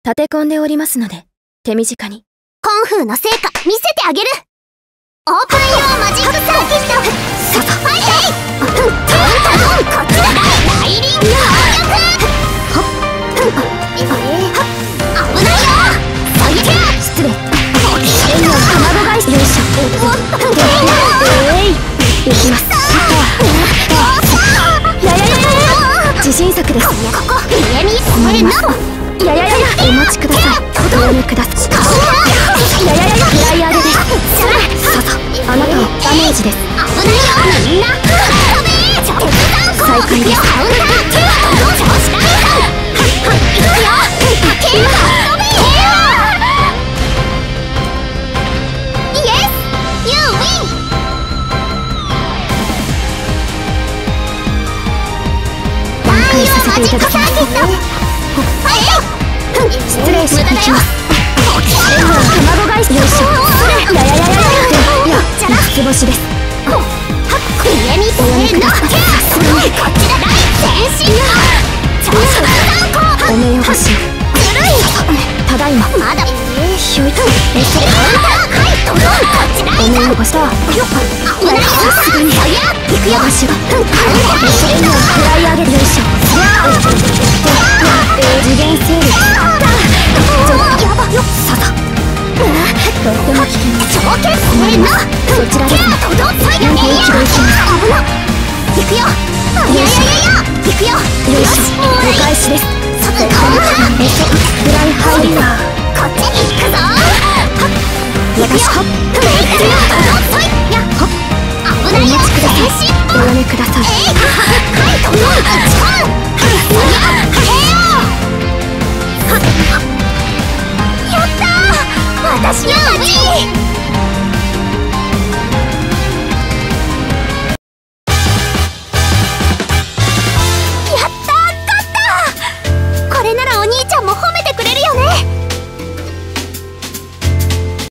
立て込んでおりますので、手短に。 コンフーの成果見せてあげる。オープン用マジックサーキット。ファイト。こっちだ。大輪攻撃。危ないよ。そいつ失礼。卵返し。よいしょ。いきます。自信作です。ここ上に止めるな。お待ちください。お読みください。フライヤーでです。あなたはダメージです。危ないよみんな。再開です。挽回させていただきます。失礼します。卵返し。よいしょ。三つ星です。上にお読みください。こっちだ。全身お目汚し。ただいま。まだひょいと。お目汚した。危ないよ。行くよ。足がフライ上げる。よいしょ。次元整理。やばよ。とっても危険な超決戦な。そちらですね。危な。行くよ。行くよ。よし、お返しです。フライハイラー。こっちに行くぞ。行くよ。危ないよ。おやめください。やったー。私の勝ち。